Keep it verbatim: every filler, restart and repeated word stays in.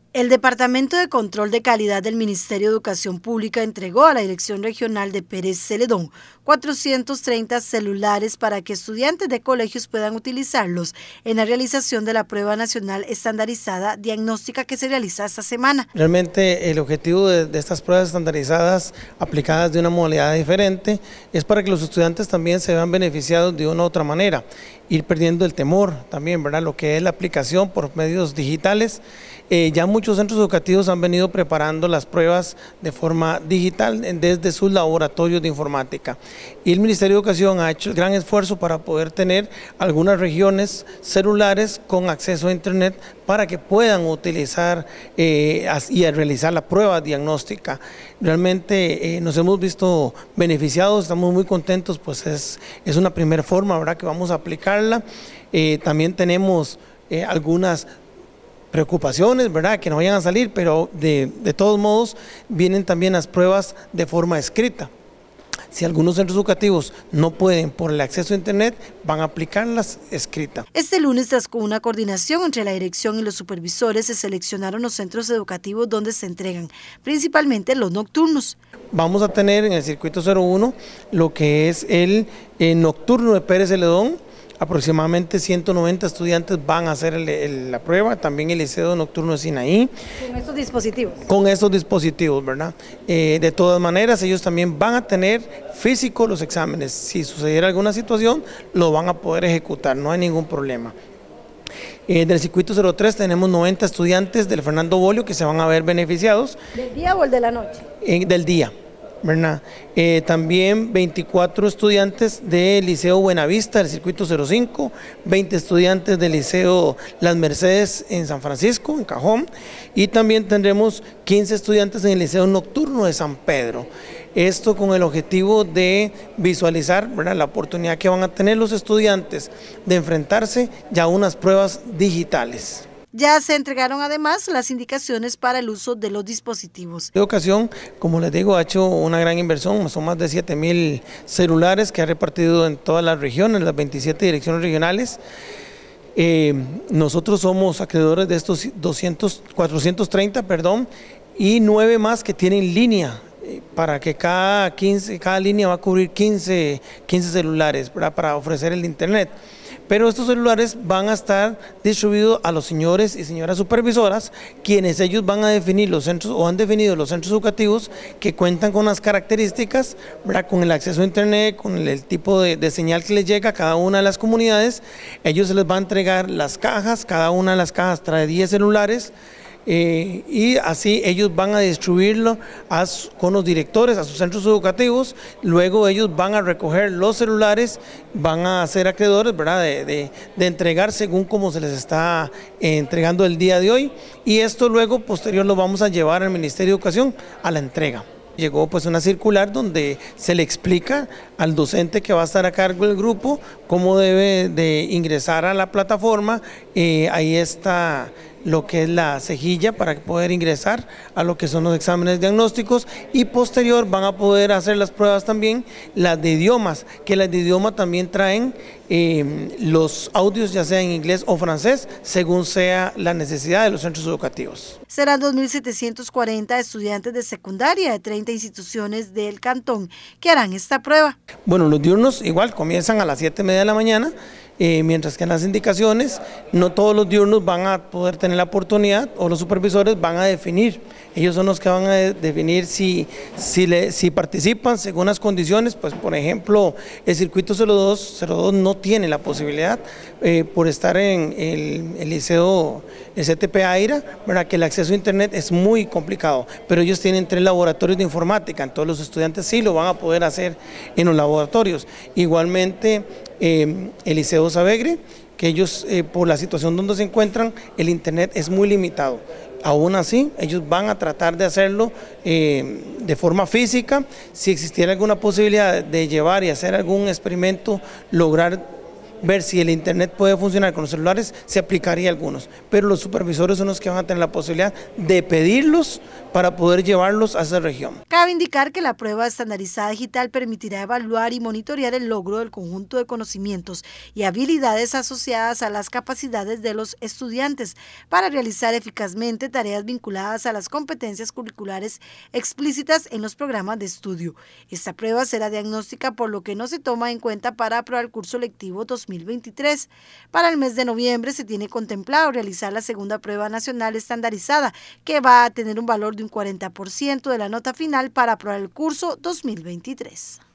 El Departamento de Control de Calidad del Ministerio de Educación Pública entregó a la Dirección Regional de Pérez Celedón cuatrocientos treinta celulares para que estudiantes de colegios puedan utilizarlos en la realización de la Prueba Nacional Estandarizada Diagnóstica que se realiza esta semana. Realmente el objetivo de, de estas pruebas estandarizadas aplicadas de una modalidad diferente es para que los estudiantes también se vean beneficiados de una u otra manera, ir perdiendo el temor también, ¿verdad? Lo que es la aplicación por medios digitales. Eh, ya muchos centros educativos han venido preparando las pruebas de forma digital desde sus laboratorios de informática. Y el Ministerio de Educación ha hecho gran esfuerzo para poder tener algunas regiones celulares con acceso a internet para que puedan utilizar eh, y realizar la prueba diagnóstica. Realmente eh, nos hemos visto beneficiados, estamos muy contentos, pues es, es una primera forma, ¿verdad?, que vamos a aplicarla. Eh, también tenemos eh, algunas preocupaciones, ¿verdad?, que no vayan a salir, pero de, de todos modos vienen también las pruebas de forma escrita. Si algunos centros educativos no pueden por el acceso a internet, van a aplicarlas escritas. Este lunes, tras con una coordinación entre la dirección y los supervisores, se seleccionaron los centros educativos donde se entregan, principalmente los nocturnos. Vamos a tener en el circuito cero uno lo que es el eh, nocturno de Pérez Celedón. Aproximadamente ciento noventa estudiantes van a hacer el, el, la prueba, también el liceo nocturno de Sinaí. ¿Con estos dispositivos? Con estos dispositivos, ¿verdad? Eh, de todas maneras, ellos también van a tener físico los exámenes. Si sucediera alguna situación, lo van a poder ejecutar, no hay ningún problema. Eh, del circuito cero tres tenemos noventa estudiantes del Fernando Bolio que se van a ver beneficiados. ¿Del día o el de la noche? Eh, del día. ¿verdad? Eh, también veinticuatro estudiantes del Liceo Buenavista del circuito cero cinco, veinte estudiantes del Liceo Las Mercedes en San Francisco, en Cajón, y también tendremos quince estudiantes en el Liceo Nocturno de San Pedro. Esto con el objetivo de visualizar, ¿verdad?, la oportunidad que van a tener los estudiantes de enfrentarse ya a unas pruebas digitales. Ya se entregaron además las indicaciones para el uso de los dispositivos. De ocasión, como les digo, ha hecho una gran inversión, son más de siete mil celulares que ha repartido en todas las regiones, las veintisiete direcciones regionales. Eh, nosotros somos acreedores de estos doscientos, cuatrocientos treinta, perdón, y nueve más que tienen línea, eh, para que cada, quince, cada línea va a cubrir quince, quince celulares, ¿verdad?, para ofrecer el internet. Pero estos celulares van a estar distribuidos a los señores y señoras supervisoras, quienes ellos van a definir los centros o han definido los centros educativos que cuentan con las características, ¿verdad?, con el acceso a internet, con el, el tipo de, de señal que les llega a cada una de las comunidades. Ellos se les va a entregar las cajas, cada una de las cajas trae diez celulares. Eh, y así ellos van a distribuirlo a, con los directores a sus centros educativos. Luego ellos van a recoger los celulares, van a ser acreedores, ¿verdad?, de, de, de entregar según como se les está eh, entregando el día de hoy, y esto luego posterior lo vamos a llevar al Ministerio de Educación a la entrega. Llegó pues una circular donde se le explica al docente que va a estar a cargo del grupo cómo debe de ingresar a la plataforma. Eh, ahí está lo que es la cejilla para poder ingresar a lo que son los exámenes diagnósticos, y posterior van a poder hacer las pruebas también, las de idiomas, que las de idioma también traen eh, los audios ya sea en inglés o francés, según sea la necesidad de los centros educativos. Serán dos mil setecientos cuarenta estudiantes de secundaria de treinta instituciones del cantón que harán esta prueba. Bueno, los diurnos igual comienzan a las siete y media de la mañana, eh, mientras que en las indicaciones no todos los diurnos van a poder tener la oportunidad, o los supervisores van a definir, ellos son los que van a de definir si, si, le, si participan según las condiciones. Pues por ejemplo el circuito cero dos no tiene la posibilidad eh, por estar en el, el liceo, el C T P Aira, ¿verdad?, que el acceso a internet es muy complicado, pero ellos tienen tres laboratorios de informática, entonces los estudiantes sí lo van a poder hacer en los laboratorios. Igualmente eh, el liceo Savegre, que ellos eh, por la situación donde se encuentran el internet es muy limitado. Aún así, ellos van a tratar de hacerlo eh, de forma física. Si existiera alguna posibilidad de llevar y hacer algún experimento, lograr ver si el internet puede funcionar con los celulares, se aplicaría a algunos, pero los supervisores son los que van a tener la posibilidad de pedirlos para poder llevarlos a esa región. Cabe indicar que la prueba estandarizada digital permitirá evaluar y monitorear el logro del conjunto de conocimientos y habilidades asociadas a las capacidades de los estudiantes para realizar eficazmente tareas vinculadas a las competencias curriculares explícitas en los programas de estudio. Esta prueba será diagnóstica, por lo que no se toma en cuenta para aprobar el curso lectivo dos mil veintitrés. Para el mes de noviembre se tiene contemplado realizar la segunda prueba nacional estandarizada, que va a tener un valor de un cuarenta por ciento de la nota final para aprobar el curso dos mil veintitrés.